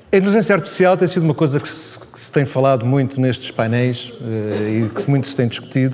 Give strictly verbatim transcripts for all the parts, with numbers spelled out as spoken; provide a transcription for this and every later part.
A inteligência artificial tem sido uma coisa que se, que se tem falado muito nestes painéis uh, e que muito se tem discutido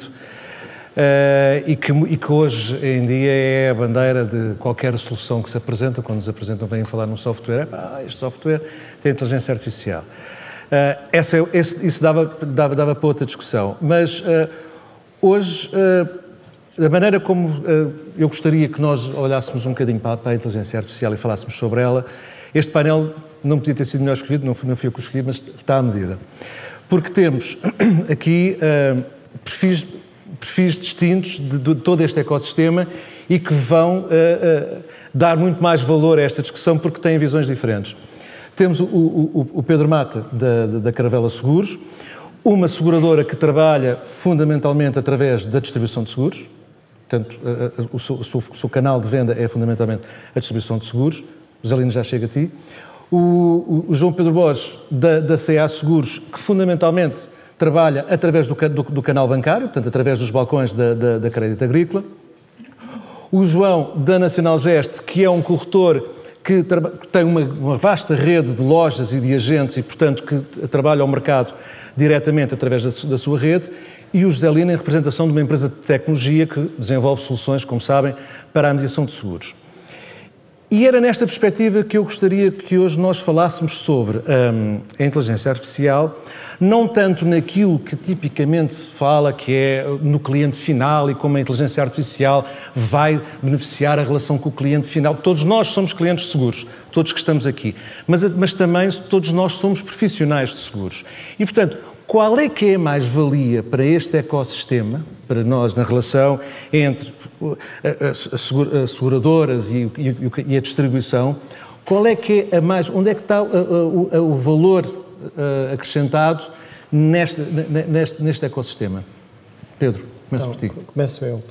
uh, e, que, e que hoje em dia é a bandeira de qualquer solução que se apresenta. Quando nos apresentam, vêm falar num software, ah, este software tem inteligência artificial. Uh, essa, esse, isso dava, dava, dava para outra discussão, mas uh, hoje, uh, da maneira como uh, eu gostaria que nós olhássemos um bocadinho para, para a inteligência artificial e falássemos sobre ela, este painel não podia ter sido melhor escolhido, não fui, não fui eu que o escolhi, mas está à medida. Porque temos aqui uh, perfis, perfis distintos de, de todo este ecossistema e que vão uh, uh, dar muito mais valor a esta discussão porque têm visões diferentes. Temos o, o, o Pedro Mata, da, da Caravela Seguros, uma seguradora que trabalha fundamentalmente através da distribuição de seguros, portanto, a, a, o, seu, o, seu, o seu canal de venda é fundamentalmente a distribuição de seguros. O Zelino já chega a ti. O, o, o João Pedro Borges, da, da C A Seguros, que fundamentalmente trabalha através do, do, do canal bancário, portanto, através dos balcões da, da, da Crédito Agrícola. O João, da Nacional Geste, que é um corretor que, que tem uma, uma vasta rede de lojas e de agentes e, portanto, que trabalha ao mercado diretamente através da, da sua rede. E o José Lino, em representação de uma empresa de tecnologia que desenvolve soluções, como sabem, para a mediação de seguros. E era nesta perspectiva que eu gostaria que hoje nós falássemos sobre hum, a inteligência artificial, não tanto naquilo que tipicamente se fala, que é no cliente final e como a inteligência artificial vai beneficiar a relação com o cliente final. Todos nós somos clientes de seguros, todos que estamos aqui, mas, mas também todos nós somos profissionais de seguros. E, portanto, qual é que é a mais-valia para este ecossistema, para nós, na relação entre as seguradoras e, e, e a distribuição? Qual é que é a mais, onde é que está o, o, o valor acrescentado neste, neste, neste ecossistema? Pedro, começo então, por ti. Começo eu.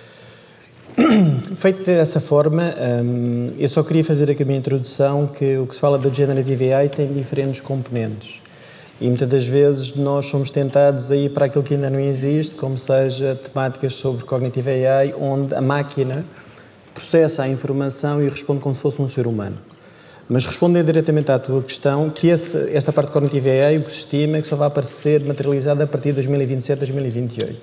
Feito dessa forma, hum, eu só queria fazer aqui a minha introdução, que o que se fala da Generative A I tem diferentes componentes. E muitas das vezes nós somos tentados a ir para aquilo que ainda não existe, como seja temáticas sobre Cognitive A I, onde a máquina processa a informação e responde como se fosse um ser humano. Mas respondendo diretamente à tua questão, que esse, esta parte de Cognitive A I, o que se estima é que só vai aparecer materializada a partir de dois mil e vinte e sete, dois mil e vinte e oito.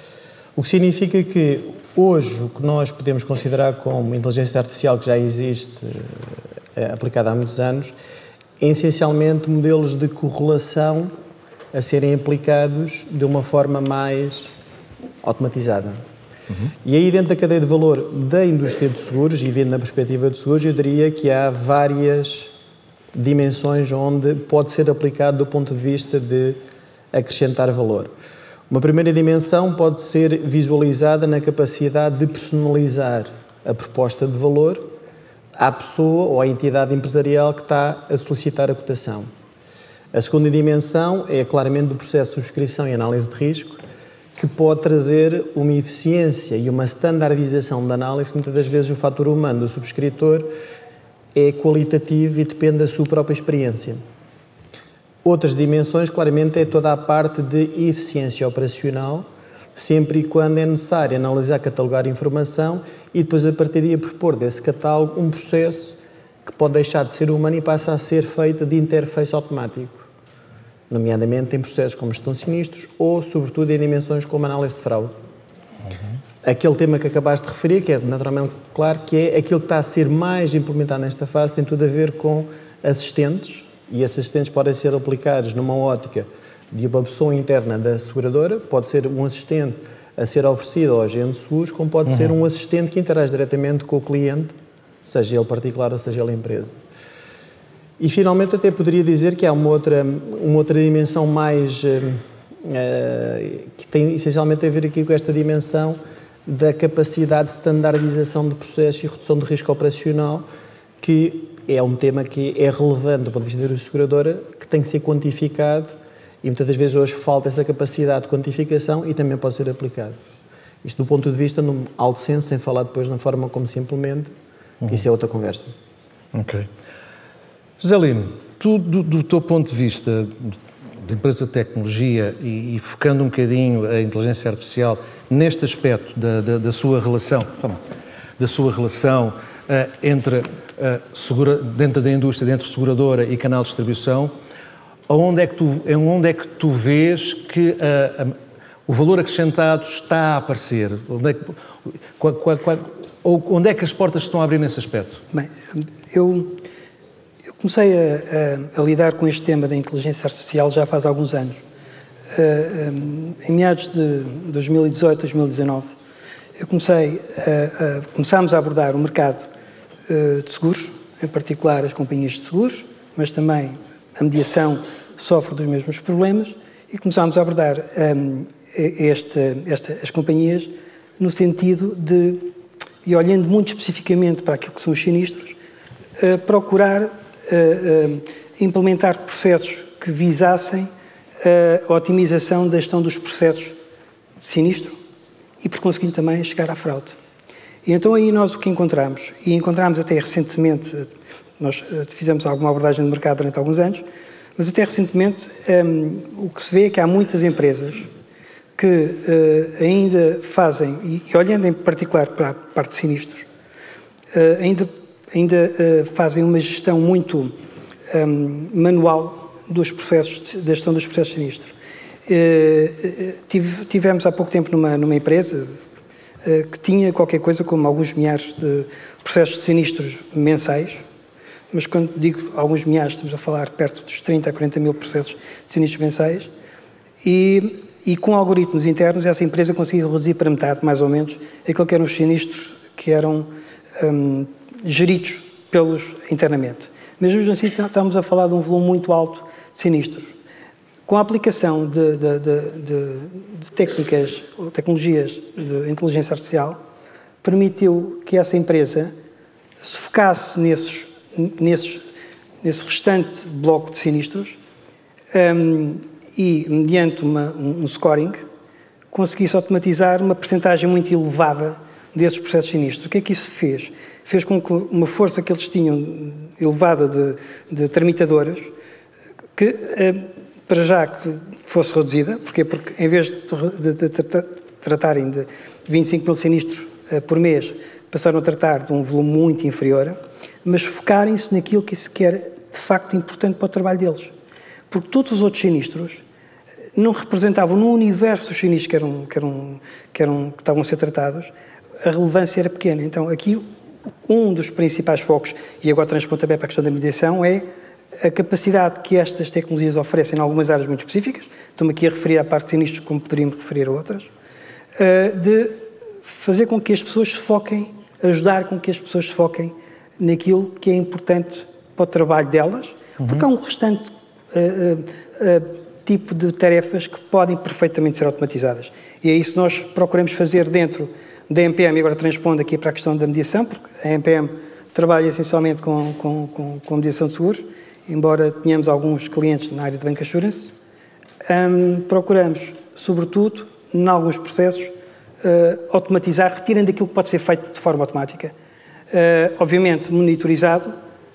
O que significa que hoje o que nós podemos considerar como inteligência artificial que já existe, é, aplicada há muitos anos, é essencialmente modelos de correlação a serem aplicados de uma forma mais automatizada. Uhum. E aí, dentro da cadeia de valor da indústria de seguros, e vendo na perspectiva de seguros, eu diria que há várias dimensões onde pode ser aplicado do ponto de vista de acrescentar valor. Uma primeira dimensão pode ser visualizada na capacidade de personalizar a proposta de valor à pessoa ou à entidade empresarial que está a solicitar a cotação. A segunda dimensão é claramente do processo de subscrição e análise de risco, que pode trazer uma eficiência e uma standardização da análise, que muitas das vezes o fator humano do subscritor é qualitativo e depende da sua própria experiência. Outras dimensões, claramente, é toda a parte de eficiência operacional, sempre e quando é necessário analisar, catalogar informação e depois, a partir daí, propor desse catálogo um processo que pode deixar de ser humano e passa a ser feito de interface automático, nomeadamente em processos como gestão de sinistros ou, sobretudo, em dimensões como análise de fraude. Uhum. Aquele tema que acabaste de referir, que é naturalmente claro, que é aquilo que está a ser mais implementado nesta fase, tem tudo a ver com assistentes, e esses assistentes podem ser aplicados numa ótica de uma pessoa interna da seguradora, pode ser um assistente a ser oferecido ao agente de seguros, como pode uhum. ser um assistente que interage diretamente com o cliente, seja ele particular ou seja ele empresa. E, finalmente, até poderia dizer que há uma outra, uma outra dimensão mais, uh, uh, que tem essencialmente a ver aqui com esta dimensão da capacidade de standardização de processos e redução de risco operacional, que é um tema que é relevante do ponto de vista da seguradora, que tem que ser quantificado e muitas das vezes hoje falta essa capacidade de quantificação e também pode ser aplicado. Isto do ponto de vista no alto senso, sem falar depois na forma como se implementa, uhum. isso é outra conversa. Ok. José Lino, tu, do, do teu ponto de vista de empresa de tecnologia e, e focando um bocadinho a inteligência artificial neste aspecto da, da, da sua relação, da sua relação entre, segura, dentro da indústria, entre seguradora e canal de distribuição, onde é que tu, onde é que tu vês que a, a, o valor acrescentado está a aparecer? Onde é, que, qual, qual, qual, ou onde é que as portas estão a abrir nesse aspecto? Bem, eu, eu comecei a, a, a lidar com este tema da inteligência artificial já faz alguns anos. Uh, um, em meados de dois mil e dezoito, dois mil e dezanove, eu comecei a, a, começámos a abordar o mercado uh, de seguros, em particular as companhias de seguros, mas também a mediação sofre dos mesmos problemas, e começámos a abordar um, este, esta, as companhias no sentido de, e olhando muito especificamente para aquilo que são os sinistros, uh, procurar uh, uh, implementar processos que visassem a otimização da gestão dos processos de sinistro e, por conseguinte, também chegar à fraude. E então aí nós o que encontramos, e encontramos até recentemente, nós fizemos alguma abordagem no mercado durante alguns anos, mas até recentemente um, o que se vê é que há muitas empresas que uh, ainda fazem, e, e olhando em particular para a parte de sinistros, uh, ainda, ainda uh, fazem uma gestão muito um, manual dos processos, da gestão dos processos sinistros. Tivemos há pouco tempo numa, numa empresa que tinha qualquer coisa como alguns milhares de processos de sinistros mensais, mas quando digo alguns milhares, estamos a falar perto dos trinta a quarenta mil processos de sinistros mensais, e, e com algoritmos internos essa empresa conseguiu reduzir para metade, mais ou menos, aquilo que eram os sinistros que eram um, geridos pelos internamente. Mas mesmo assim estamos a falar de um volume muito alto de sinistros. Com a aplicação de, de, de, de, de técnicas ou tecnologias de inteligência artificial, permitiu que essa empresa se focasse nesses, nesses, nesse restante bloco de sinistros um, e, mediante uma, um, um scoring, conseguisse automatizar uma percentagem muito elevada desses processos sinistros. O que é que isso fez? Fez com que uma força que eles tinham elevada de, de tramitadoras, que para já que fosse reduzida, porque, porque em vez de, de, de, de tratarem de vinte e cinco mil sinistros por mês, passaram a tratar de um volume muito inferior, mas focarem-se naquilo que se quer de facto importante para o trabalho deles. Porque todos os outros sinistros não representavam, no universo dos sinistros que, eram, que, eram, que, eram, que estavam a ser tratados, a relevância era pequena. Então aqui um dos principais focos, e agora transpondo também para a questão da mediação, é a capacidade que estas tecnologias oferecem em algumas áreas muito específicas, estou-me aqui a referir à parte de sinistros como poderíamos referir a outras, de fazer com que as pessoas se foquem, ajudar com que as pessoas se foquem naquilo que é importante para o trabalho delas, uhum. porque há um restante uh, uh, uh, tipo de tarefas que podem perfeitamente ser automatizadas. E é isso que nós procuramos fazer dentro da M P M, e agora transpondo aqui para a questão da mediação, porque a M P M trabalha essencialmente com, com, com, com mediação de seguros, embora tenhamos alguns clientes na área de Bank Assurance, um, procuramos, sobretudo, em alguns processos, uh, automatizar, retirando aquilo que pode ser feito de forma automática. Uh, obviamente, monitorizado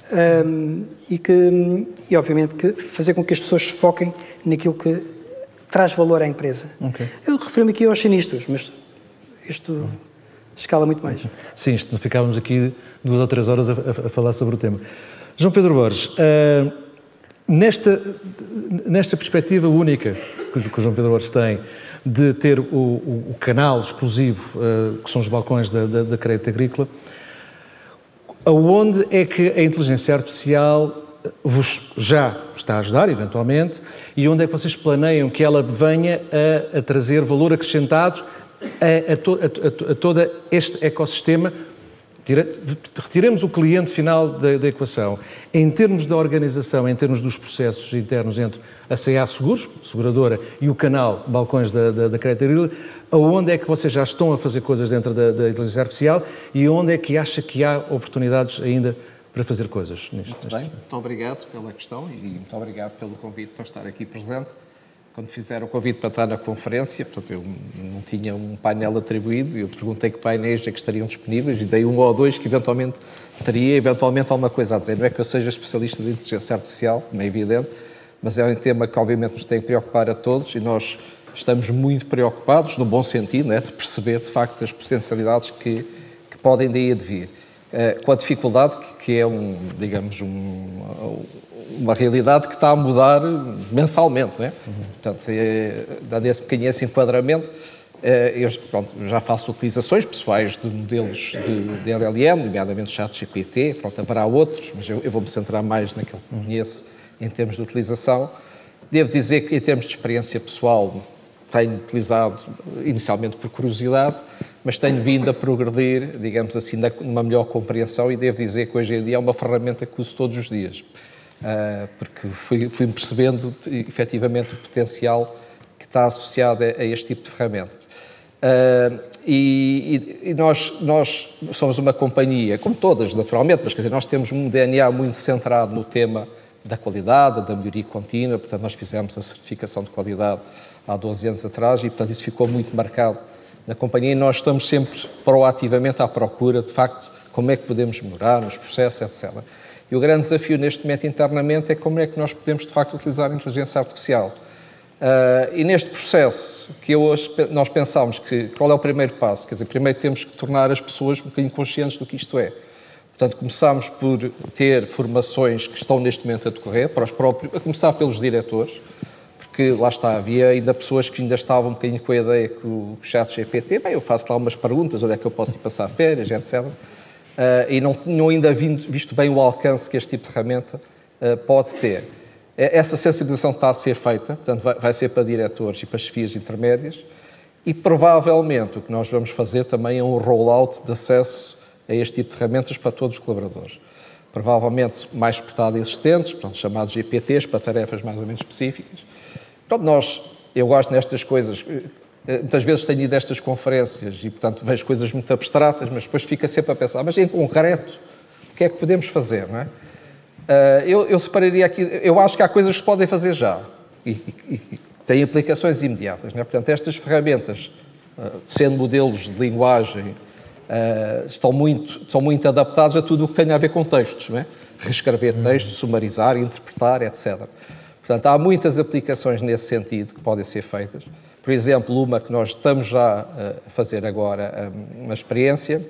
um, e, que, e, obviamente, que fazer com que as pessoas se foquem naquilo que traz valor à empresa. Okay. Eu refiro-me aqui aos sinistros, mas isto uhum. escala muito mais. Sim, isto, ficávamos aqui duas ou três horas a, a, a falar sobre o tema. João Pedro Borges, uh, nesta, nesta perspectiva única que o, que o João Pedro Borges tem de ter o, o, o canal exclusivo, uh, que são os balcões da, da, da Crédito Agrícola, aonde é que a inteligência artificial vos já está a ajudar, eventualmente, e onde é que vocês planeiam que ela venha a, a trazer valor acrescentado a, a, to, a, a, a todo este ecossistema? Tira, retiremos o cliente final da, da equação. Em termos da organização, em termos dos processos internos entre a C A Seguros, seguradora, e o canal Balcões da, da, da Crédito Agrícola, aonde é que vocês já estão a fazer coisas dentro da, da inteligência artificial e onde é que acha que há oportunidades ainda para fazer coisas nisto? Muito bem, muito obrigado pela questão e muito obrigado pelo convite para estar aqui presente. Quando fizeram o convite para estar na conferência, portanto, eu não tinha um painel atribuído, eu perguntei que painéis é que estariam disponíveis e dei um ou dois que eventualmente teria, eventualmente alguma coisa a dizer. Não é que eu seja especialista de inteligência artificial, como é evidente, mas é um tema que obviamente nos tem que preocupar a todos e nós estamos muito preocupados, no bom sentido, né, de perceber de facto as potencialidades que, que podem daí advir. com a dificuldade que, que é, um, digamos, um, uma realidade que está a mudar mensalmente, não é? Uhum. Portanto, é, dando esse pequeno esse enquadramento, eu pronto, já faço utilizações pessoais de modelos de, de L L M, nomeadamente ChatGPT, pronto, haverá outros, mas eu, eu vou-me centrar mais naquilo que conheço em termos de utilização. Devo dizer que, em termos de experiência pessoal, tenho utilizado inicialmente por curiosidade, mas tenho vindo a progredir, digamos assim, numa melhor compreensão, e devo dizer que hoje em dia é uma ferramenta que uso todos os dias, porque fui, fui percebendo efetivamente o potencial que está associado a, a este tipo de ferramenta. Uh, e, e nós, nós somos uma companhia, como todas, naturalmente, mas quer dizer, nós temos um D N A muito centrado no tema da qualidade, da melhoria contínua. Portanto, nós fizemos a certificação de qualidade há doze anos atrás e, portanto, isso ficou muito marcado na companhia, e nós estamos sempre proativamente à procura, de facto, como é que podemos melhorar nos processos, etcétera. E o grande desafio neste momento internamente é como é que nós podemos, de facto, utilizar a inteligência artificial. Uh, e neste processo, que hoje nós pensámos que qual é o primeiro passo? Quer dizer, primeiro temos que tornar as pessoas um bocadinho conscientes do que isto é. Portanto, começámos por ter formações que estão neste momento a decorrer, para os próprios, a começar pelos diretores, porque lá está, havia ainda pessoas que ainda estavam um bocadinho com a ideia que o ChatGPT, bem, eu faço lá umas perguntas, onde é que eu posso ir passar férias, etcétera. Uh, e não tinham ainda visto bem o alcance que este tipo de ferramenta uh, pode ter. Essa sensibilização está a ser feita, portanto, vai, vai ser para diretores e para chefias intermédias, e provavelmente o que nós vamos fazer também é um rollout de acesso a este tipo de ferramentas para todos os colaboradores. Provavelmente mais suportado a existentes, portanto, chamados G P Ts, para tarefas mais ou menos específicas. Portanto, nós, eu gosto nestas coisas, muitas vezes tenho ido a estas conferências e, portanto, vejo coisas muito abstratas, mas depois fica sempre a pensar, mas em concreto, o que é que podemos fazer, não é? Uh, eu, eu separaria aqui, eu acho que há coisas que se podem fazer já e, e, e têm aplicações imediatas, não é? Portanto, estas ferramentas, uh, sendo modelos de linguagem, uh, estão, muito, estão muito adaptados a tudo o que tem a ver com textos, não é? Reescrever textos, sumarizar, interpretar, etcétera. Portanto, há muitas aplicações nesse sentido que podem ser feitas. Por exemplo, uma que nós estamos já a fazer agora, uma experiência,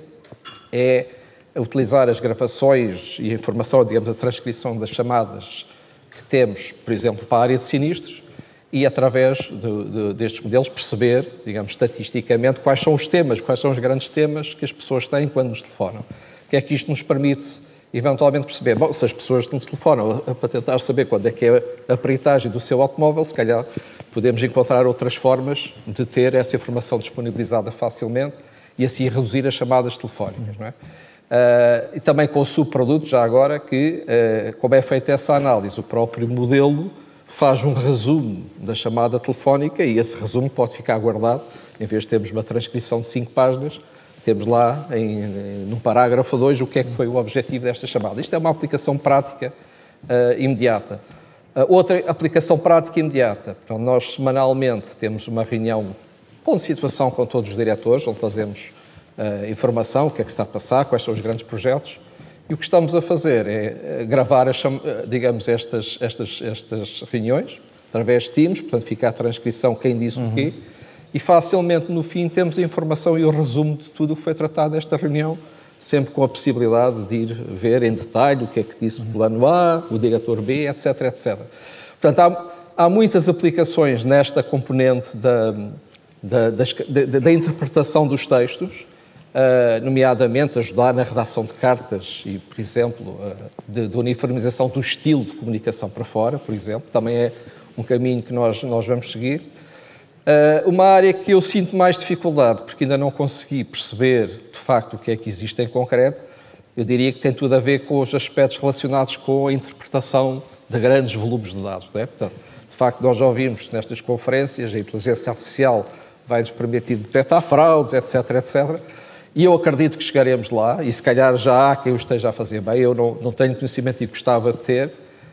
é utilizar as gravações e a informação, digamos, a transcrição das chamadas que temos, por exemplo, para a área de sinistros, e através de, de, destes modelos perceber, digamos, estatisticamente, quais são os temas, quais são os grandes temas que as pessoas têm quando nos telefonam. O que é que isto nos permite, eventualmente, perceber? Bom, se as pessoas nos telefonam para tentar saber quando é que é a peritagem do seu automóvel, se calhar podemos encontrar outras formas de ter essa informação disponibilizada facilmente e assim reduzir as chamadas telefónicas, não é? Uh, e também com o subproduto, já agora, que, uh, como é feita essa análise, o próprio modelo faz um resumo da chamada telefónica e esse resumo pode ficar guardado. Em vez de termos uma transcrição de cinco páginas, temos lá, em, em, num parágrafo dois, o que é que foi o objetivo desta chamada. Isto é uma aplicação prática uh, imediata. Uh, outra aplicação prática imediata. Então, nós, semanalmente, temos uma reunião com situação com todos os diretores, onde fazemos Uh, informação, o que é que está a passar, quais são os grandes projetos, e o que estamos a fazer é gravar, as, digamos, estas, estas, estas reuniões, através de Teams, portanto fica a transcrição, quem disse uhum. o quê, e facilmente no fim temos a informação e o resumo de tudo o que foi tratado nesta reunião, sempre com a possibilidade de ir ver em detalhe o que é que disse o plano A, o diretor B, etc, etcétera. Portanto, há, há muitas aplicações nesta componente da, da, das, da, da interpretação dos textos, Uh, nomeadamente ajudar na redação de cartas e, por exemplo, uh, de, de uniformização do estilo de comunicação para fora, por exemplo, também é um caminho que nós, nós vamos seguir. Uh, uma área que eu sinto mais dificuldade, porque ainda não consegui perceber, de facto, o que é que existe em concreto, eu diria que tem tudo a ver com os aspectos relacionados com a interpretação de grandes volumes de dados, não é? Portanto, de facto, nós já ouvimos nestas conferências, a inteligência artificial vai nos permitir detectar fraudes, etc, etcétera, e eu acredito que chegaremos lá, e se calhar já há quem o esteja a fazer bem, eu não, não tenho conhecimento e gostava de ter.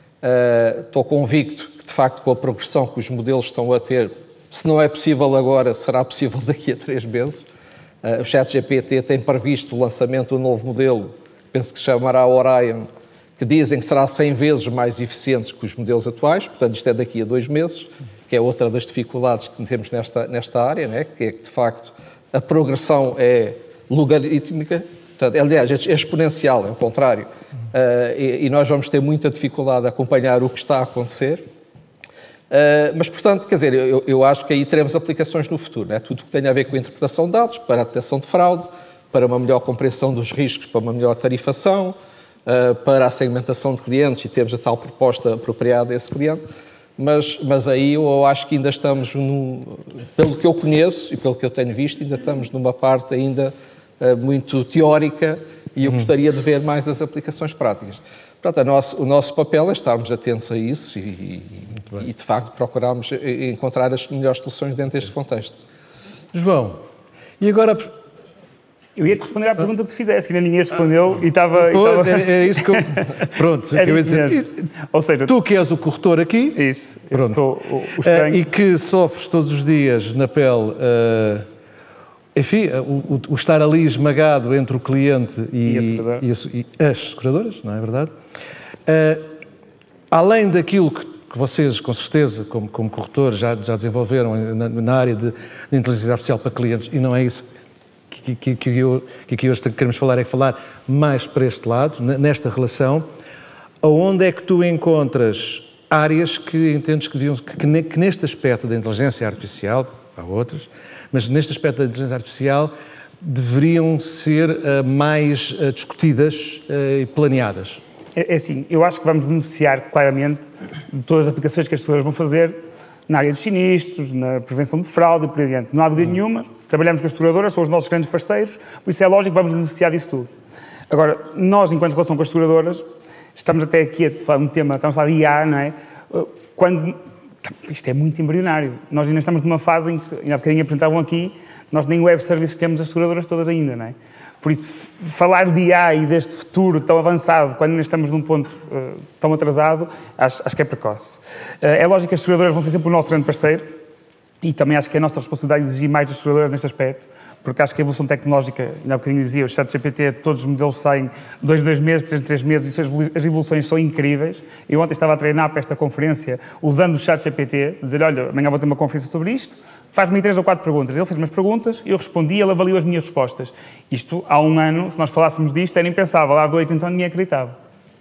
Uh, estou convicto que, de facto, com a progressão que os modelos estão a ter, se não é possível agora, será possível daqui a três meses. Uh, o ChatGPT tem previsto o lançamento de um novo modelo, penso que se chamará Orion, que dizem que será cem vezes mais eficiente que os modelos atuais, portanto, isto é daqui a dois meses, que é outra das dificuldades que temos nesta, nesta área, né? Que é que, de facto, a progressão é logarítmica, Portanto, aliás, é exponencial, é o contrário. Uh, e, e nós vamos ter muita dificuldade a acompanhar o que está a acontecer. Uh, mas, portanto, quer dizer, eu, eu acho que aí teremos aplicações no futuro, né? Tudo o que tem a ver com a interpretação de dados, para a detecção de fraude, para uma melhor compreensão dos riscos, para uma melhor tarifação, uh, para a segmentação de clientes e termos a tal proposta apropriada a esse cliente. Mas, mas aí eu acho que ainda estamos, no, pelo que eu conheço e pelo que eu tenho visto, ainda estamos numa parte ainda uh, muito teórica e eu uhum. gostaria de ver mais as aplicações práticas. Portanto, a nosso, o nosso papel é estarmos atentos a isso e, e, de facto, procurarmos encontrar as melhores soluções dentro deste contexto. João, e agora... Eu ia-te responder à pergunta que tu fizeste, que ainda ninguém respondeu ah, e estava... Pois, é, é isso que eu... Pronto, é que eu ia dizer. Ou seja, tu que és o corretor aqui... Isso, pronto, sou o, o uh, e que sofres todos os dias na pele... Uh, enfim, o, o, o estar ali esmagado entre o cliente e, e, e, as, e as seguradoras, não é verdade? Uh, além daquilo que, que vocês, com certeza, como, como corretores, já, já desenvolveram na, na área de, de inteligência artificial para clientes, e não é isso que, que, que, eu, que, que hoje queremos falar, é falar mais para este lado, nesta relação, aonde é que tu encontras áreas que entendes que, deviam, que, que neste aspecto da inteligência artificial, há outras, mas neste aspecto da inteligência artificial deveriam ser uh, mais uh, discutidas uh, e planeadas? É, é assim, eu acho que vamos beneficiar claramente de todas as aplicações que as pessoas vão fazer na área dos sinistros, na prevenção de fraude e por aí adiante. Não há dúvida nenhuma, trabalhamos com as seguradoras, são os nossos grandes parceiros, por isso é lógico que vamos beneficiar disso tudo. Agora, nós, enquanto relação com as seguradoras, estamos até aqui a falar de um tema, estamos a falar de I A, não é? Quando... Isto é muito embrionário. Nós ainda estamos numa fase em que, ainda há bocadinho apresentavam aqui, nós nem web services temos as seguradoras todas ainda, não é? Por isso, falar de I A e deste futuro tão avançado, quando ainda estamos num ponto uh, tão atrasado, acho, acho que é precoce. Uh, é lógico que as seguradoras vão ser sempre o nosso grande parceiro e também acho que é a nossa responsabilidade exigir mais das seguradoras neste aspecto, porque acho que a evolução tecnológica, ainda há bocadinho dizia, o ChatGPT, todos os modelos saem dois, dois meses, três, três meses, e as evoluções são incríveis. Eu ontem estava a treinar para esta conferência usando o ChatGPT, dizer, olha, amanhã vou ter uma conferência sobre isto, faz-me três ou quatro perguntas. Ele fez umas perguntas, eu respondi e ele avaliou as minhas respostas. Isto, há um ano, se nós falássemos disto, era impensável. Há dois, então ninguém acreditava.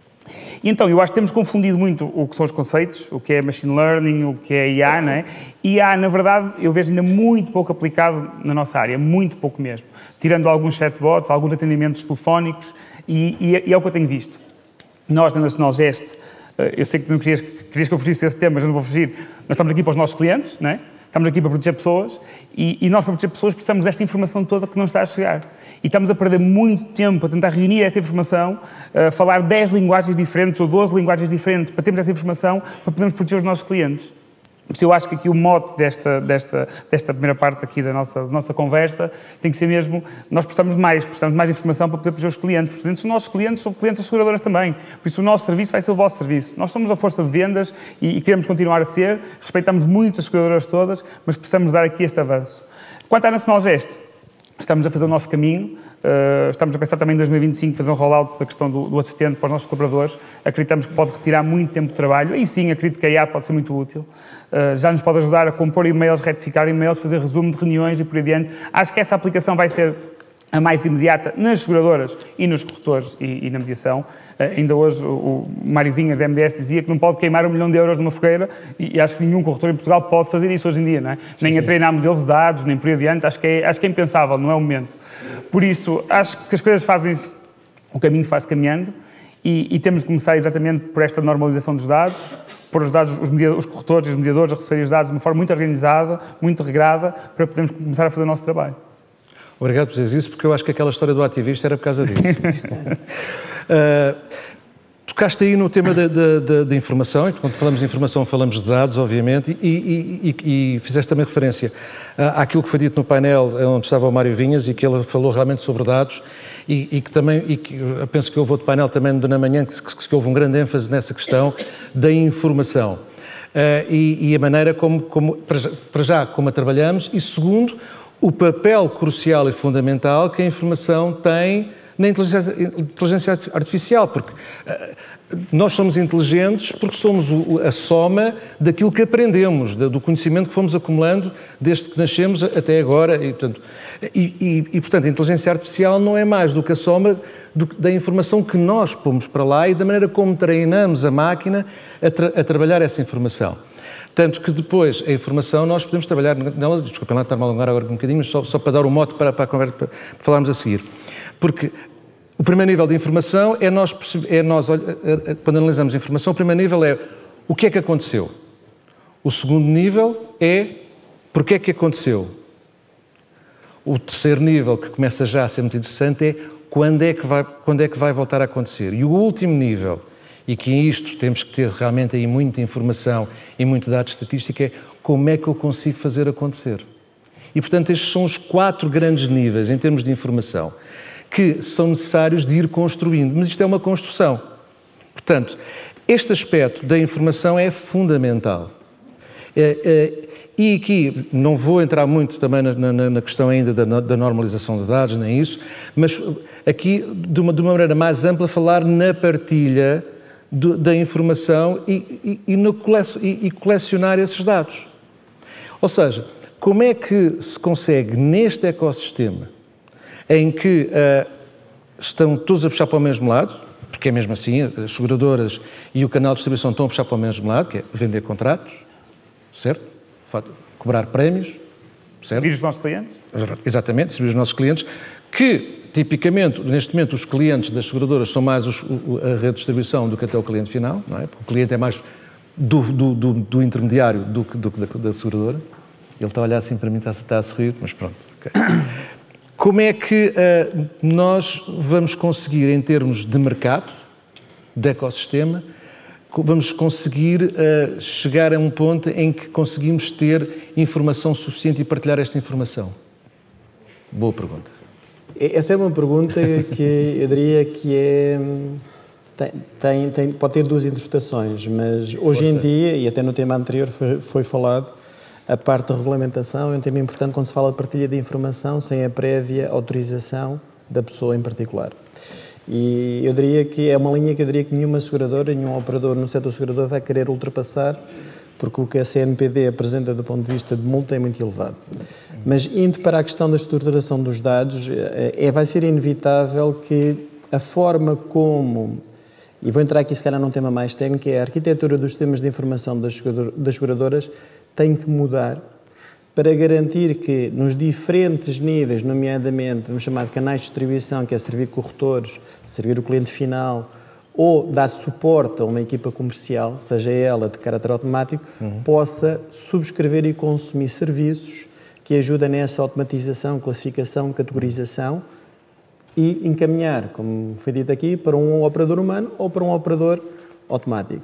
E então, eu acho que temos confundido muito o que são os conceitos, o que é Machine Learning, o que é I A, não é? I A, na verdade, eu vejo ainda muito pouco aplicado na nossa área, muito pouco mesmo. Tirando alguns chatbots, alguns atendimentos telefónicos, e, e, e é o que eu tenho visto. Nós, na Nacional Gest, eu sei que tu não querias, querias que eu fugisse desse tema, mas eu não vou fugir. Nós estamos aqui para os nossos clientes, não é? Estamos aqui para proteger pessoas e, e nós, para proteger pessoas, precisamos desta informação toda que não está a chegar. E estamos a perder muito tempo a tentar reunir esta informação, a falar dez linguagens diferentes ou doze linguagens diferentes para termos essa informação para podermos proteger os nossos clientes. Por isso eu acho que aqui o mote desta, desta, desta primeira parte aqui da nossa, da nossa conversa tem que ser mesmo, nós precisamos de mais, precisamos de mais informação para poder proteger os clientes. Por exemplo, os nossos clientes são clientes das seguradoras também. Por isso o nosso serviço vai ser o vosso serviço. Nós somos a força de vendas e, e queremos continuar a ser, respeitamos muito as seguradoras todas, mas precisamos dar aqui este avanço. Quanto à Nacional Gest, estamos a fazer o nosso caminho, uh, estamos a pensar também em dois mil e vinte e cinco fazer um rollout da questão do, do assistente para os nossos colaboradores. Acreditamos que pode retirar muito tempo de trabalho, aí sim acredito que a I A pode ser muito útil. Uh, já nos pode ajudar a compor e-mails, retificar e-mails, fazer resumo de reuniões e por aí adiante. Acho que essa aplicação vai ser a mais imediata nas seguradoras e nos corretores e, e na mediação. Uh, ainda hoje o, o Mário Vinhas, da M D S, dizia que não pode queimar um milhão de euros numa fogueira e, e acho que nenhum corretor em Portugal pode fazer isso hoje em dia, não é? Sim, nem sim. a treinar modelos de dados, nem por aí adiante, acho que, é, acho que é impensável, não é o momento. Por isso, acho que as coisas fazem-se, o caminho faz-se caminhando e, e temos de começar exatamente por esta normalização dos dados, por os dados, os, os corretores e os mediadores a receberem os dados de uma forma muito organizada, muito regrada, para podermos começar a fazer o nosso trabalho. Obrigado por dizeres isso, porque eu acho que aquela história do ativista era por causa disso. uh, tocaste aí no tema da, da, da, da informação, e quando falamos de informação falamos de dados, obviamente, e, e, e, e fizeste também referência uh, àquilo que foi dito no painel onde estava o Mário Vinhas e que ele falou realmente sobre dados e, e que também, e que, eu penso que houve outro painel também na manhã que, que, que houve um grande ênfase nessa questão da informação. Uh, e, e a maneira como, como para, já, para já, como a trabalhamos, e segundo, o papel crucial e fundamental que a informação tem na inteligência, inteligência artificial, porque uh, nós somos inteligentes porque somos o, a soma daquilo que aprendemos, do conhecimento que fomos acumulando desde que nascemos até agora. E, portanto, e, e, e, portanto a inteligência artificial não é mais do que a soma do, da informação que nós pomos para lá e da maneira como treinamos a máquina a, tra a trabalhar essa informação. Tanto que depois a informação nós podemos trabalhar nela, desculpem lá estar-me a alongar agora um bocadinho, mas só, só para dar o mote para, para, a conversa, para falarmos a seguir. Porque o primeiro nível de informação é nós, é nós, quando analisamos a informação, o primeiro nível é o que é que aconteceu. O segundo nível é porque é que aconteceu. O terceiro nível, que começa já a ser muito interessante, é quando é que vai, quando é que vai voltar a acontecer. E o último nível, e que em isto temos que ter realmente aí muita informação e muito dado estatístico, é como é que eu consigo fazer acontecer. E, portanto, estes são os quatro grandes níveis em termos de informação que são necessários de ir construindo. Mas isto é uma construção. Portanto, este aspecto da informação é fundamental. É, é, e aqui não vou entrar muito também na, na, na questão ainda da, da normalização de dados, nem isso, mas aqui, de uma, de uma maneira mais ampla, falar na partilha do, da informação e, e, e, no colec e, e colecionar esses dados. Ou seja, como é que se consegue neste ecossistema em que uh, estão todos a puxar para o mesmo lado, porque é mesmo assim, as seguradoras e o canal de distribuição estão a puxar para o mesmo lado, que é vender contratos, certo? Cobrar prémios, certo? Servir os nossos clientes? Exatamente, servir os nossos clientes, que tipicamente, neste momento, os clientes das seguradoras são mais os, a rede de distribuição do que até o cliente final, não é? Porque o cliente é mais do, do, do, do intermediário do que do, da, da seguradora. Ele está a olhar assim para mim, está, está a sorrir, mas pronto. Okay. Como é que uh, nós vamos conseguir, em termos de mercado, de ecossistema, vamos conseguir uh, chegar a um ponto em que conseguimos ter informação suficiente e partilhar esta informação? Boa pergunta. Essa é uma pergunta que eu diria que é, tem, tem, tem, pode ter duas interpretações, mas hoje em dia, e até no tema anterior foi, foi falado, a parte da regulamentação é um tema importante quando se fala de partilha de informação sem a prévia autorização da pessoa em particular. E eu diria que é uma linha que eu diria que nenhuma seguradora, nenhum operador no setor segurador vai querer ultrapassar, porque o que a C N P D apresenta do ponto de vista de multa é muito elevado. Mas indo para a questão da estruturação dos dados, é, vai ser inevitável que a forma como, e vou entrar aqui se calhar num tema mais técnico, é a arquitetura dos sistemas de informação das seguradoras tem que mudar para garantir que nos diferentes níveis, nomeadamente, vamos chamar de canais de distribuição, que é servir corretores, servir o cliente final, ou dar suporte a uma equipa comercial, seja ela de caráter automático, uhum. possa subscrever e consumir serviços que ajudam nessa automatização, classificação, categorização e encaminhar, como foi dito aqui, para um operador humano ou para um operador automático.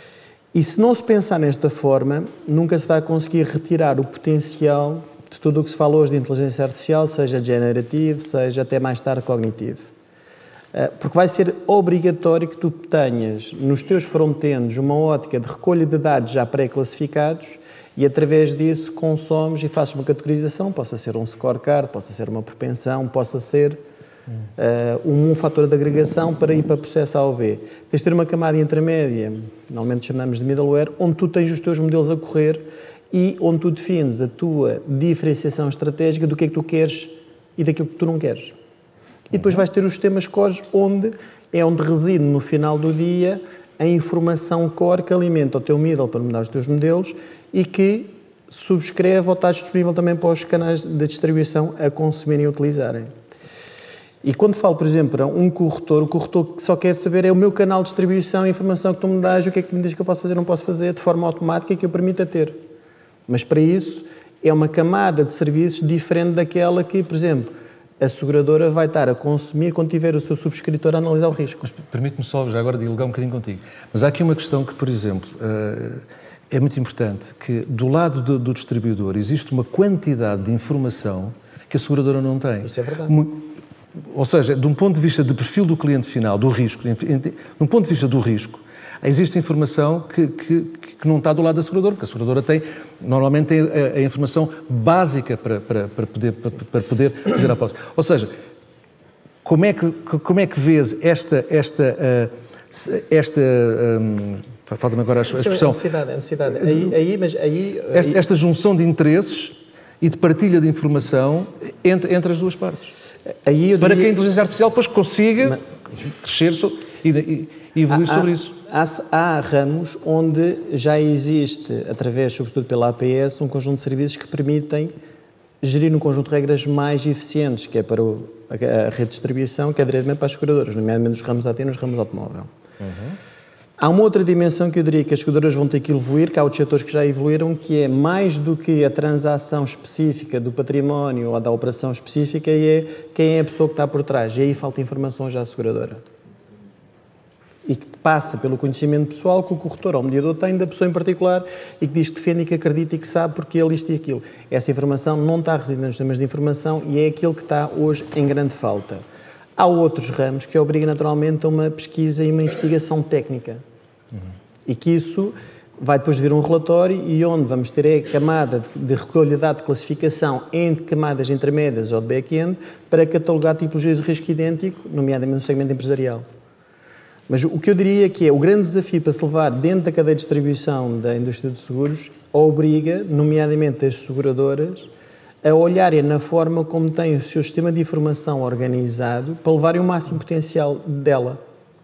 E se não se pensar nesta forma, nunca se vai conseguir retirar o potencial de tudo o que se fala hoje de inteligência artificial, seja generativo, seja até mais tarde cognitivo. Porque vai ser obrigatório que tu tenhas nos teus front-ends uma ótica de recolha de dados já pré-classificados e através disso consomes e fazes uma categorização, possa ser um scorecard, possa ser uma propensão, possa ser Uh, um, um fator de agregação para ir para o processo A ou B. Tens de ter uma camada intermédia, normalmente chamamos de middleware, onde tu tens os teus modelos a correr e onde tu defines a tua diferenciação estratégica do que é que tu queres e daquilo que tu não queres. E depois vais ter os sistemas cores, onde é onde reside no final do dia a informação core que alimenta o teu middle para mudar os teus modelos e que subscreve ou está disponível também para os canais de distribuição a consumirem e utilizarem. E quando falo, por exemplo, para um corretor, o corretor que só quer saber é o meu canal de distribuição, a informação que tu me dás, o que é que me diz que eu posso fazer, não posso fazer, de forma automática que eu permita ter. Mas para isso é uma camada de serviços diferente daquela que, por exemplo, a seguradora vai estar a consumir quando tiver o seu subscritor a analisar o risco. Mas permite-me só já agora dialogar um bocadinho contigo. Mas há aqui uma questão que, por exemplo, é muito importante, que do lado do, do distribuidor existe uma quantidade de informação que a seguradora não tem. Isso é verdade. Muito, Ou seja, de um ponto de vista de perfil do cliente final, do risco, de um ponto de vista do risco, existe informação que, que, que não está do lado da seguradora, porque a seguradora tem, normalmente tem a, a informação básica para, para, para, poder, para, para poder fazer a apólice. Ou seja, como é que, como é que vês esta, esta, uh, esta um, falta-me agora a expressão... A necessidade, a necessidade. Aí, aí, mas aí, esta, aí... esta junção de interesses e de partilha de informação entre, entre as duas partes. Aí eu diria... Para que a inteligência artificial depois consiga mas... crescer so, e, e, e evoluir há, sobre isso. Há, há ramos onde já existe, através, sobretudo pela A P S, um conjunto de serviços que permitem gerir um conjunto de regras mais eficientes, que é para o, a, a rede de distribuição, que é diretamente para as seguradoras, nomeadamente nos ramos A T e nos ramos automóvel. Uhum. Há uma outra dimensão que eu diria que as seguradoras vão ter que evoluir, que há outros setores que já evoluíram, que é mais do que a transação específica do património ou da operação específica, é quem é a pessoa que está por trás. E aí falta informação já à seguradora. E que passa pelo conhecimento pessoal que o corretor ou o mediador tem da pessoa em particular e que diz que defende e que acredita e que sabe porque ele isto e aquilo. Essa informação não está residente nos sistemas de informação e é aquilo que está hoje em grande falta. Há outros ramos que obrigam naturalmente a uma pesquisa e uma investigação técnica. Uhum. E que isso vai depois vir um relatório e onde vamos ter a camada de recolha de dados de classificação entre camadas intermédias ou de back-end para catalogar tipologias de risco idêntico, nomeadamente no segmento empresarial. Mas o que eu diria que é o grande desafio para se levar dentro da cadeia de distribuição da indústria de seguros obriga, nomeadamente as seguradoras, a olharem na forma como têm o seu sistema de informação organizado para levarem o máximo potencial dela.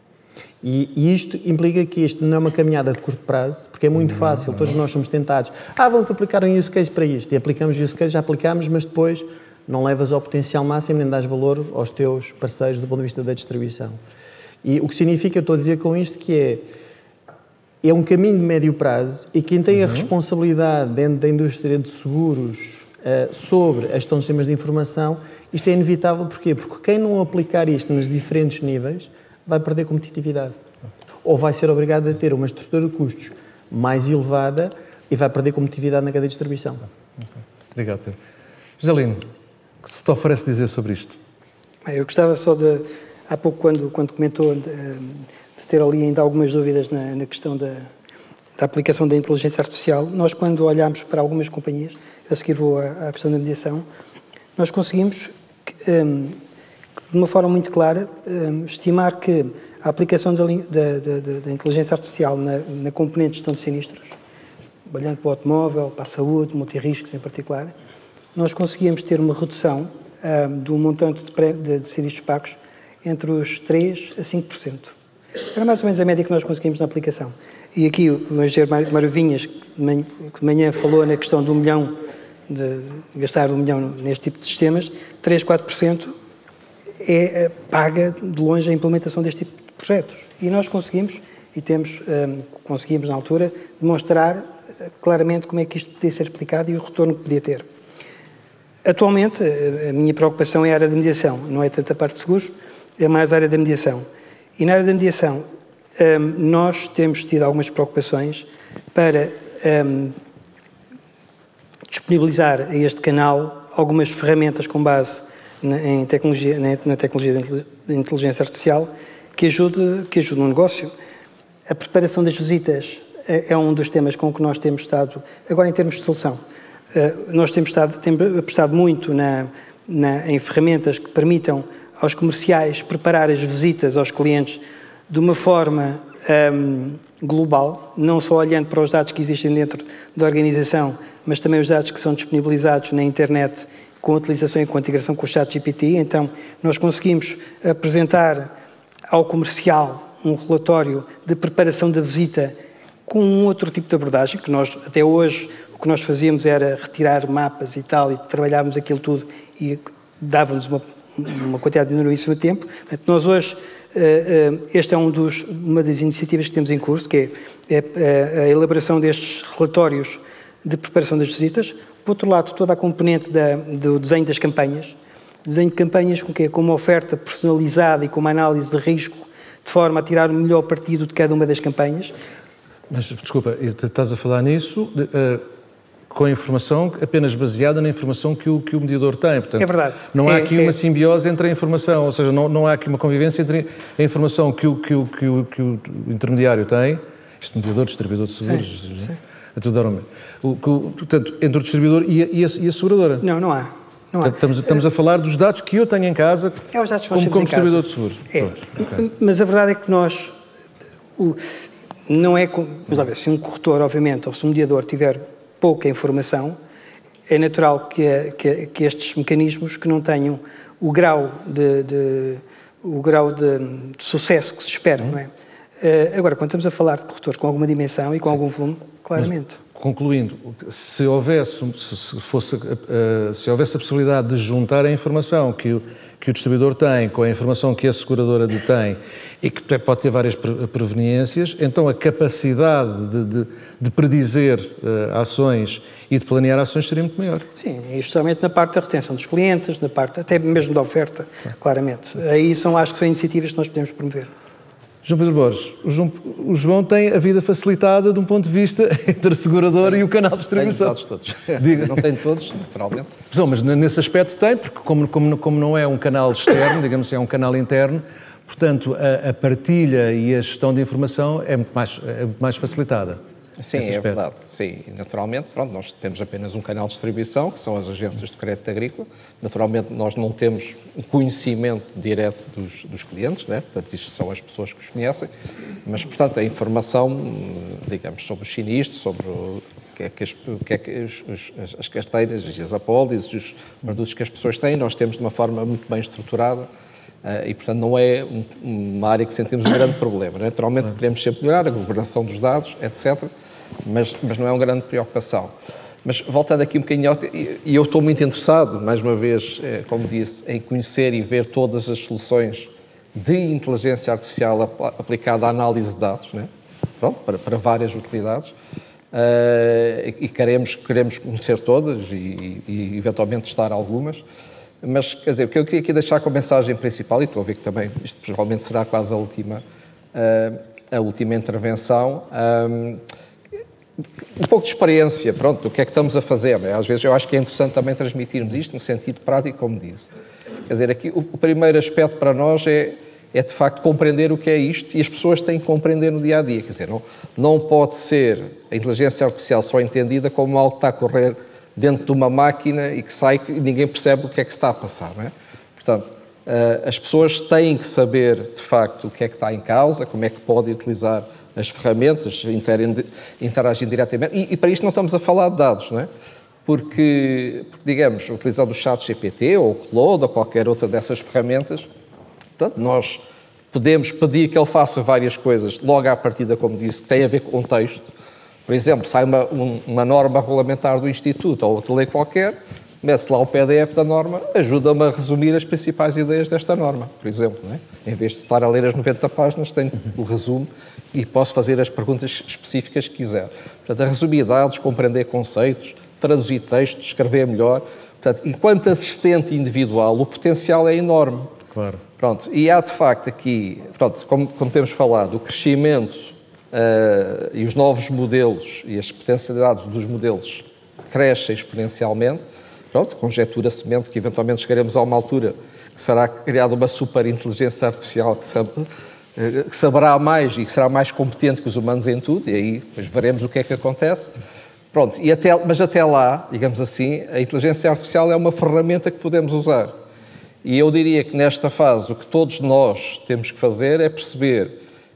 E, e isto implica que isto não é uma caminhada de curto prazo, porque é muito fácil, todos nós somos tentados. Ah, vamos aplicar um use case para isto. E aplicamos use case, já aplicamos, mas depois não levas ao potencial máximo nem dás valor aos teus parceiros do ponto de vista da distribuição. E o que significa, eu estou a dizer com isto, que é, é um caminho de médio prazo e quem tem a responsabilidade dentro da indústria de seguros uh, sobre a gestão de sistemas de informação, isto é inevitável. Porquê? Porque quem não aplicar isto nos diferentes níveis vai perder competitividade. Ou vai ser obrigado a ter uma estrutura de custos mais elevada e vai perder competitividade na cadeia de distribuição. Okay. Obrigado, Pedro. Joselino, o que se te oferece dizer sobre isto? Eu gostava só de... Há pouco, quando, quando comentou de, de ter ali ainda algumas dúvidas na, na questão da, da aplicação da inteligência artificial, nós, quando olhamos para algumas companhias, a seguir vou à, à questão da mediação, nós conseguimos, um, de uma forma muito clara, um, estimar que a aplicação da, da, da, da inteligência artificial na, na componente de gestão de sinistros, olhando para o automóvel, para a saúde, multirriscos em particular, nós conseguíamos ter uma redução um, do montante de, pré, de, de sinistros pagos entre os três por cento a cinco por cento. Era mais ou menos a média que nós conseguimos na aplicação. E aqui o engenheiro Mário Vinhas, que de manhã falou na questão de um milhão, de gastar um milhão neste tipo de sistemas, três, quatro por cento é paga de longe a implementação deste tipo de projetos. E nós conseguimos, e temos, um, conseguimos na altura, demonstrar claramente como é que isto podia ser aplicado e o retorno que podia ter. Atualmente, a minha preocupação é a área da mediação, não é tanto a parte de seguros, é mais a área da mediação. E na área da mediação, um, nós temos tido algumas preocupações para um, disponibilizar a este canal algumas ferramentas com base na, em tecnologia, na, na tecnologia da inteligência artificial que ajude, que ajude no negócio. A preparação das visitas é, é um dos temas com que nós temos estado, agora em termos de solução, uh, nós temos, estado, temos apostado muito na, na, em ferramentas que permitam aos comerciais preparar as visitas aos clientes de uma forma um, global, não só olhando para os dados que existem dentro da organização, mas também os dados que são disponibilizados na internet com a utilização e com a integração com o chat G P T. Então, nós conseguimos apresentar ao comercial um relatório de preparação da visita com um outro tipo de abordagem, que nós, até hoje, o que nós fazíamos era retirar mapas e tal, e trabalhávamos aquilo tudo e dava-nos uma uma quantidade de enormíssimo tempo. Nós hoje, este é um dos, uma das iniciativas que temos em curso, que é a elaboração destes relatórios de preparação das visitas. Por outro lado, toda a componente da, do desenho das campanhas, desenho de campanhas com, que, com uma oferta personalizada e com uma análise de risco, de forma a tirar o melhor partido de cada uma das campanhas. Mas, desculpa, estás a falar nisso... De, uh... com a informação apenas baseada na informação que o, que o mediador tem. Portanto, é verdade. Não há é, aqui é... uma simbiose entre a informação, ou seja, não, não há aqui uma convivência entre a informação que o, que o, que o, que o intermediário tem, este mediador, distribuidor de seguros, sim, sim. A tudo dar um... o, o, portanto, entre o distribuidor e a, e, a, e a seguradora. Não, não há. Não há. Estamos, estamos a falar dos dados que eu tenho em casa é os dados que nós como, como temos em distribuidor casa. de seguros. É. Okay. Mas a verdade é que nós, o, não é, mas, a ver, se um corretor, obviamente, ou se um mediador tiver pouca informação, é natural que, que, que estes mecanismos que não tenham o grau de, de o grau de, de sucesso que se espera, uhum. não é? Uh, agora, quando estamos a falar de corretores com alguma dimensão e com Sim. algum volume, claramente. Mas, concluindo, se houvesse, se, fosse, uh, se houvesse a possibilidade de juntar a informação que o, que o distribuidor tem com a informação que a seguradora detém e que pode ter várias preveniências, então a capacidade de, de, de predizer uh, ações e de planear ações seria muito maior. Sim, e justamente na parte da retenção dos clientes, na parte até mesmo da oferta, claramente. Aí são, acho que são iniciativas que nós podemos promover. João Pedro Borges, o João, o João tem a vida facilitada de um ponto de vista entre a seguradora tenho, e o canal de distribuição. Tenho todos, todos. Diga. Não tenho todos, naturalmente. Não, mas nesse aspecto tem, porque como, como, como não é um canal externo, digamos assim, é um canal interno, portanto, a, a partilha e a gestão de informação é muito mais, é muito mais facilitada. Sim, é verdade. Sim, naturalmente, pronto, nós temos apenas um canal de distribuição, que são as agências de crédito agrícola. Naturalmente, nós não temos o conhecimento direto dos, dos clientes, né? Portanto, isto são as pessoas que os conhecem, mas, portanto, a informação, digamos, sobre os sinistros, sobre o que é que as, o que é que os, os, as carteiras, as apólices, os produtos que as pessoas têm, nós temos de uma forma muito bem estruturada. Uh, e, portanto, não é um, uma área que sentimos um grande problema. Naturalmente, queremos sempre melhorar a governação dos dados, etcétera, mas, mas não é uma grande preocupação. Mas, voltando aqui um bocadinho, e eu estou muito interessado, mais uma vez, como disse, em conhecer e ver todas as soluções de inteligência artificial aplicada à análise de dados, né? Pronto, para, para várias utilidades, uh, e queremos, queremos conhecer todas e, e, eventualmente, testar algumas. Mas, quer dizer, o que eu queria aqui deixar como mensagem principal, e estou a ver que também isto provavelmente será quase a última, uh, a última intervenção, um, um pouco de experiência, pronto, do que é que estamos a fazer, né? Às vezes eu acho que é interessante também transmitirmos isto no sentido prático, como disse. Quer dizer, aqui o, o primeiro aspecto para nós é, é, de facto, compreender o que é isto, e as pessoas têm que compreender no dia-a-dia. Quer dizer, não, não pode ser a inteligência artificial só entendida como algo que está a correr dentro de uma máquina e que sai e ninguém percebe o que é que se está a passar, não é? Portanto, as pessoas têm que saber, de facto, o que é que está em causa, como é que podem utilizar as ferramentas, interagem diretamente, e, e para isto não estamos a falar de dados, não é? Porque, porque digamos, utilizando o chat G P T ou o Claude ou qualquer outra dessas ferramentas, portanto, nós podemos pedir que ele faça várias coisas logo à partida, como disse, que têm a ver com o texto. Por exemplo, sai uma, uma norma regulamentar do Instituto ou outra lei qualquer, mete-se lá o P D F da norma, ajuda-me a resumir as principais ideias desta norma, por exemplo. Não é? Em vez de estar a ler as noventa páginas, tenho o resumo e posso fazer as perguntas específicas que quiser. Portanto, a resumir dados, compreender conceitos, traduzir textos, escrever melhor. Portanto, enquanto assistente individual, o potencial é enorme. Claro. Pronto, e há, de facto, aqui, pronto, como, como temos falado, o crescimento Uh, e os novos modelos e as potencialidades dos modelos crescem exponencialmente. Pronto, conjetura-se que eventualmente chegaremos a uma altura que será criada uma super inteligência artificial que, sabe, uh, que saberá mais e que será mais competente que os humanos em tudo, e aí depois veremos o que é que acontece. Pronto, e até, mas até lá, digamos assim, a inteligência artificial é uma ferramenta que podemos usar. E eu diria que nesta fase o que todos nós temos que fazer é perceber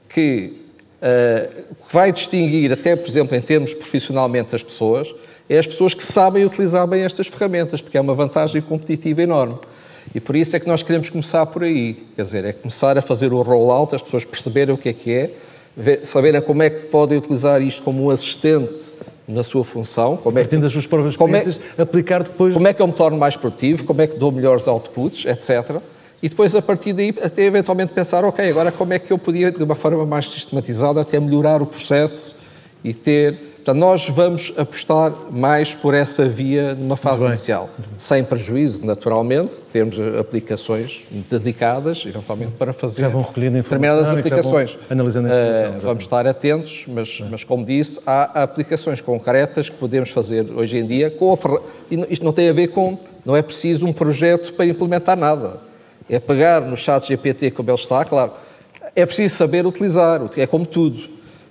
que Uh, o que vai distinguir, até por exemplo em termos profissionalmente as pessoas, é as pessoas que sabem utilizar bem estas ferramentas, porque é uma vantagem competitiva enorme. E por isso é que nós queremos começar por aí, quer dizer, é começar a fazer o rollout, as pessoas perceberem o que é que é, ver, saberem como é que podem utilizar isto como um assistente na sua função, como é que, partindo das suas próprias experiências, é, aplicar depois... Como é que eu me torno mais produtivo, como é que dou melhores outputs, etcétera. E depois, a partir daí, até eventualmente pensar, ok, agora como é que eu podia, de uma forma mais sistematizada, até melhorar o processo e ter... Portanto, nós vamos apostar mais por essa via numa fase inicial, sem prejuízo, naturalmente, termos aplicações dedicadas, eventualmente, para fazer já vão recolhendo determinadas aplicações. Analisando a informação. Uh, vamos estar atentos, mas, mas, como disse, há aplicações concretas que podemos fazer hoje em dia, com a fer... isto não tem a ver com... Não é preciso um projeto para implementar nada. É pegar no chat G P T como ele está, claro, é preciso saber utilizar, é como tudo.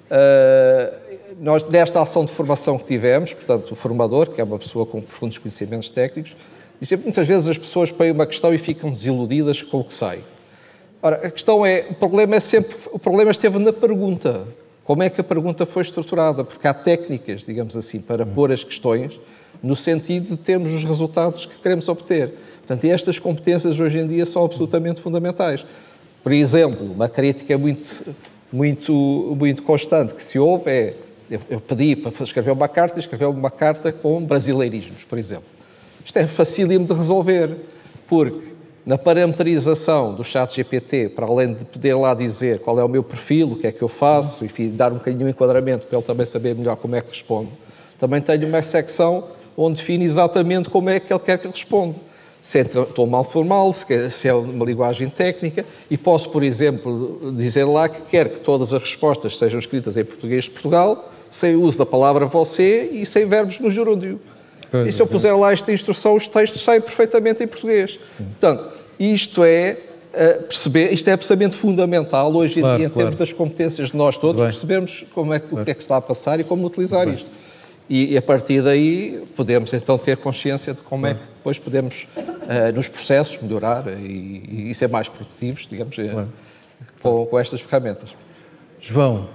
Uh, nós, nesta ação de formação que tivemos, portanto, o formador, que é uma pessoa com profundos conhecimentos técnicos, E sempre, muitas vezes as pessoas põem uma questão e ficam desiludidas com o que sai. Ora, a questão é, o problema é sempre, o problema esteve na pergunta. Como é que a pergunta foi estruturada? Porque há técnicas, digamos assim, para pôr as questões no sentido de termos os resultados que queremos obter. Portanto, estas competências hoje em dia são absolutamente fundamentais. Por exemplo, uma crítica muito, muito, muito constante que se ouve é, eu, eu pedi para escrever uma carta e escrever uma carta com brasileirismos, por exemplo. Isto é facílimo de resolver, porque na parametrização do chat G P T, para além de poder lá dizer qual é o meu perfil, o que é que eu faço, enfim, dar um bocadinho de enquadramento para ele também saber melhor como é que responde, também tenho uma secção onde define exatamente como é que ele quer que ele responda. Se é tom mal formal, se é uma linguagem técnica, e posso, por exemplo, dizer lá que quer que todas as respostas sejam escritas em português de Portugal, sem o uso da palavra você e sem verbos no gerúndio. E se eu puser lá esta instrução, os textos saem perfeitamente em português. Portanto, isto é, uh, perceber, isto é absolutamente fundamental hoje em claro, dia, em claro. termos das competências de nós todos, percebermos como é, claro. o que é que se está a passar e como utilizar isto. E, e a partir daí podemos então ter consciência de como claro. é que depois podemos, uh, nos processos, melhorar e, e ser mais produtivos, digamos, claro. com, com estas ferramentas. João,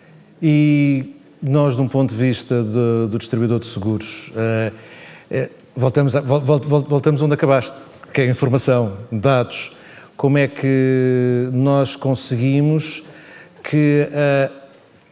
e nós, de um ponto de vista de, do distribuidor de seguros, uh, uh, voltamos, a, vol, vol, voltamos onde acabaste, que é a informação, dados. Como é que nós conseguimos que... Uh,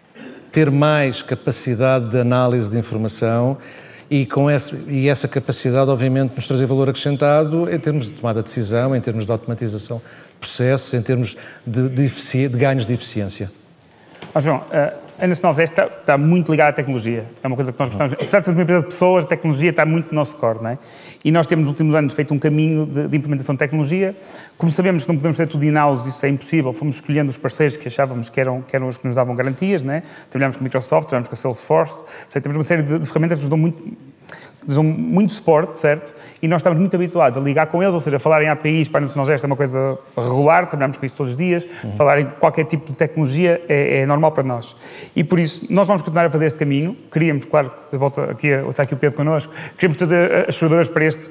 ter mais capacidade de análise de informação e, com essa, e essa capacidade, obviamente, nos trazer valor acrescentado em termos de tomada de decisão, em termos de automatização de processos, em termos de, de, efici- de ganhos de eficiência. Oh, João, a Nacional Zeste está, está muito ligada à tecnologia. É uma coisa que nós gostamos. Apesar de sermos uma empresa de pessoas, a tecnologia está muito no nosso core, não é? E nós temos, nos últimos anos, feito um caminho de, de implementação de tecnologia. Como sabemos que não podemos fazer tudo in-house, isso é impossível, fomos escolhendo os parceiros que achávamos que eram, que eram os que nos davam garantias, não é? Trabalhamos com a Microsoft, trabalhamos com a Salesforce, seja, temos uma série de, de ferramentas que nos dão muito, que nos dão muito suporte, certo? E nós estamos muito habituados a ligar com eles, ou seja, a falar em A P Is para a Nacional Zeste é uma coisa regular, trabalhamos com isso todos os dias, uhum. falar em qualquer tipo de tecnologia é, é normal para nós. E por isso, nós vamos continuar a fazer este caminho, queríamos, claro, eu volto aqui, está aqui o Pedro connosco, queríamos trazer as seguradoras para este,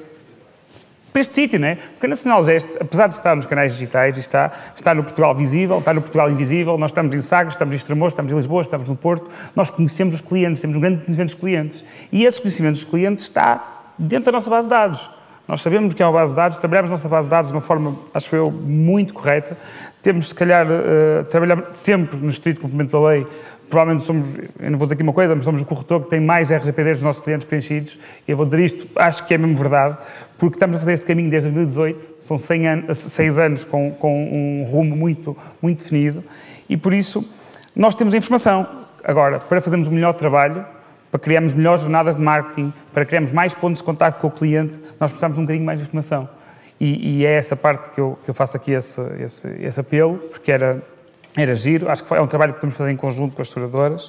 para este sítio, não é? Porque a Nacional Zeste, apesar de estar nos canais digitais, está, está no Portugal visível, está no Portugal invisível, nós estamos em Sagres, estamos em Estremoz, estamos em Lisboa, estamos no Porto, nós conhecemos os clientes, temos um grande conhecimento dos clientes. E esse conhecimento dos clientes está dentro da nossa base de dados. Nós sabemos que é uma base de dados, trabalhamos a nossa base de dados de uma forma, acho eu, muito correta. Temos, se calhar, uh, trabalhar sempre no estrito cumprimento da lei. Provavelmente somos, eu não vou dizer aqui uma coisa, mas somos o corretor que tem mais R G P Ds dos nossos clientes preenchidos. E eu vou dizer isto, acho que é mesmo verdade, porque estamos a fazer este caminho desde dois mil e dezoito, são cem anos, seis anos com, com um rumo muito, muito definido, e por isso nós temos a informação. Agora, para fazermos o melhor trabalho, para criarmos melhores jornadas de marketing, para criarmos mais pontos de contacto com o cliente, nós precisamos de um bocadinho mais de informação. E, e é essa parte que eu, que eu faço aqui esse, esse, esse apelo, porque era, era giro, acho que é um trabalho que podemos fazer em conjunto com as seguradoras,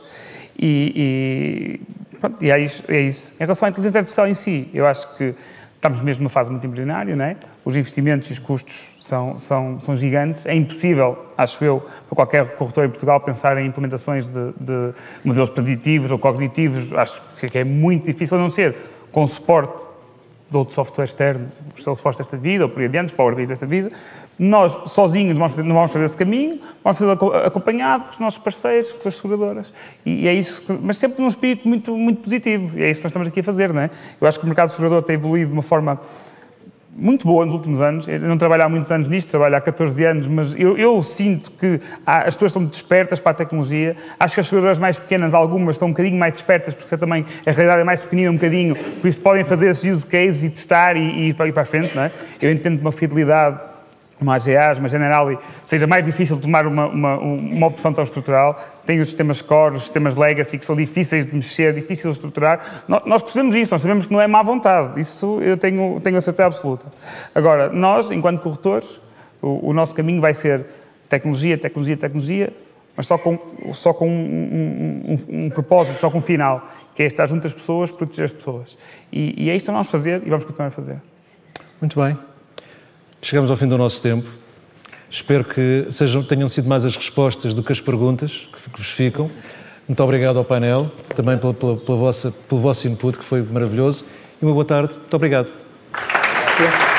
e, e, pronto, e é, isso, é isso. Em relação à inteligência artificial em si, eu acho que estamos mesmo numa fase muito embrionária, não é? Os investimentos e os custos são, são, são gigantes. É impossível, acho eu, para qualquer corretor em Portugal pensar em implementações de, de modelos preditivos ou cognitivos. Acho que é muito difícil, a não ser com o suporte de outro software externo, os Salesforce desta vida, ou por aí adiante, os Power B I desta vida. Nós, sozinhos, não vamos fazer, não vamos fazer esse caminho, vamos fazer acompanhado com os nossos parceiros, com as seguradoras. E, e é isso, que, mas sempre num espírito muito, muito positivo. E é isso que nós estamos aqui a fazer, não é? Eu acho que o mercado segurador tem evoluído de uma forma muito boa nos últimos anos. Eu não trabalho há muitos anos nisto, trabalho há catorze anos, mas eu, eu sinto que há, as pessoas estão despertas para a tecnologia. Acho que as seguradoras mais pequenas, algumas, estão um bocadinho mais despertas, porque também a realidade é mais pequenina um bocadinho, por isso podem fazer esses use cases e testar e, e ir, para, ir para a frente, não é? Eu entendo uma fidelidade, uma A G A, uma Generali, seja mais difícil tomar uma, uma, uma opção tão estrutural. Tem os sistemas core, os sistemas legacy, que são difíceis de mexer, difíceis de estruturar. Nós, nós percebemos isso, nós sabemos que não é má vontade. Isso eu tenho, tenho a certeza absoluta. Agora, nós, enquanto corretores, o, o nosso caminho vai ser tecnologia, tecnologia, tecnologia, mas só com, só com um, um, um, um propósito, só com um final, que é estar junto às pessoas, proteger as pessoas. E, e é isto que nós vamos fazer e vamos continuar a fazer. Muito bem. Chegamos ao fim do nosso tempo. Espero que sejam, tenham sido mais as respostas do que as perguntas que, que vos ficam. Muito obrigado ao painel, também pela, pela, pela vossa, pelo vosso input, que foi maravilhoso. E uma boa tarde. Muito obrigado. Obrigado.